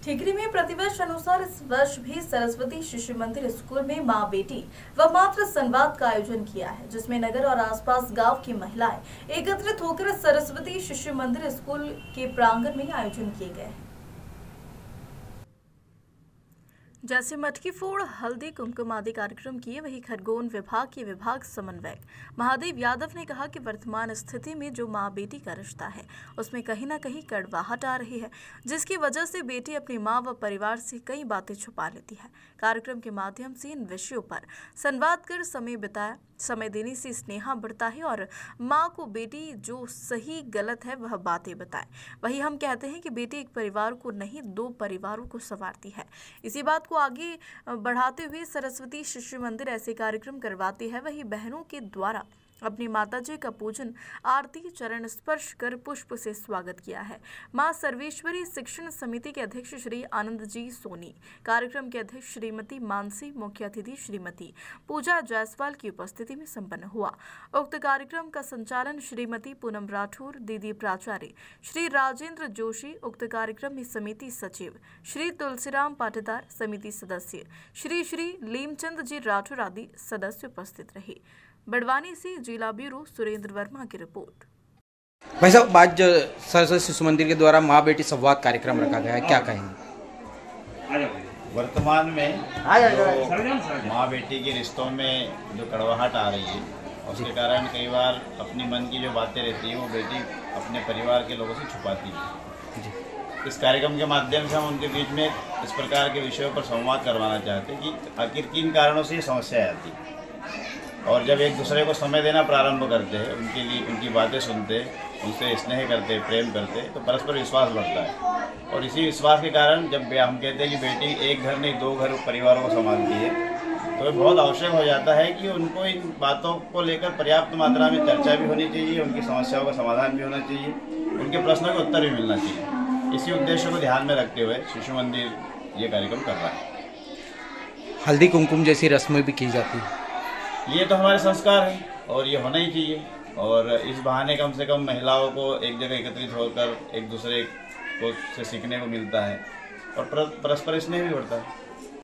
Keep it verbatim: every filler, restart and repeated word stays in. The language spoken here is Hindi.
ठिकरी में प्रतिवर्ष अनुसार इस वर्ष भी सरस्वती शिशु मंदिर स्कूल में मां बेटी व मातृ संवाद का आयोजन किया है, जिसमें नगर और आसपास गांव की महिलाएं एकत्रित होकर सरस्वती शिशु मंदिर स्कूल के प्रांगण में आयोजन किए गए हैं। जैसे मटकी फोड़, हल्दी कुमकुम आदि कार्यक्रम किए, वही खरगोन विभाग के विभाग समन्वयक महादेव यादव ने कहा कि वर्तमान स्थिति में जो मां बेटी का रिश्ता है उसमें कहीं ना कहीं कड़वाहट आ रही है, जिसकी वजह से बेटी अपनी मां व परिवार से कई बातें छुपा लेती है। कार्यक्रम के माध्यम से इन विषयों पर संवाद कर समय बिताया। समय देने से स्नेहा बढ़ता है और माँ को बेटी जो सही गलत है वह बातें बताए। वही हम कहते हैं कि बेटी एक परिवार को नहीं दो परिवारों को संवारती है। इसी बात को आगे बढ़ाते हुए सरस्वती शिशु मंदिर ऐसे कार्यक्रम करवाती है। वही बहनों के द्वारा अपनी माताजी का पूजन, आरती, चरण स्पर्श कर पुष्प से स्वागत किया है। मां सर्वेश्वरी शिक्षण समिति के अध्यक्ष श्री आनंद जी सोनी, कार्यक्रम के अध्यक्ष श्रीमती मानसी, मुख्य अतिथि श्रीमती पूजा जायसवाल की उपस्थिति में संपन्न हुआ। उक्त कार्यक्रम का संचालन श्रीमती पूनम राठौर, दीदी प्राचार्य श्री राजेंद्र जोशी, उक्त कार्यक्रम में समिति सचिव श्री तुलसीराम पाटीदार, समिति सदस्य श्री श्री लीमचंद जी राठौर आदि सदस्य उपस्थित रहे। बड़वानी से जिला ब्यूरो सुरेंद्र वर्मा की रिपोर्ट। भाई साहब, आज सरस्वती शिशु मंदिर के द्वारा माँ बेटी संवाद कार्यक्रम रखा गया है, क्या कहेंगे? वर्तमान में माँ बेटी के रिश्तों में जो कड़वाहट आ रही है, उसके कारण कई बार अपनी मन की जो बातें रहती है वो बेटी अपने परिवार के लोगों से छुपाती है। इस कार्यक्रम के माध्यम से हम उनके बीच में इस प्रकार के विषयों पर संवाद करवाना चाहते हैं कि आखिर किन कारणों से ये समस्या आती है, और जब एक दूसरे को समय देना प्रारंभ करते हैं, उनके लिए उनकी बातें सुनते, उनसे स्नेह करते, प्रेम करते, तो परस्पर विश्वास बढ़ता है। और इसी विश्वास के कारण जब हम कहते हैं कि बेटी एक घर नहीं दो घर परिवारों को संभालती है, तो ये बहुत आवश्यक हो जाता है कि उनको इन बातों को लेकर पर्याप्त मात्रा में चर्चा भी होनी चाहिए, उनकी समस्याओं का समाधान भी होना चाहिए, उनके प्रश्नों का उत्तर भी मिलना चाहिए। इसी उद्देश्य को ध्यान में रखते हुए शिशु मंदिर ये कार्यक्रम कर रहा है। हल्दी कुमकुम जैसी रस्में भी की जाती है, ये तो हमारे संस्कार है और ये होना ही चाहिए। और इस बहाने कम से कम महिलाओं को एक जगह एकत्रित होकर एक दूसरे को से सीखने को मिलता है और परस्पर स्नेह भी बढ़ता है।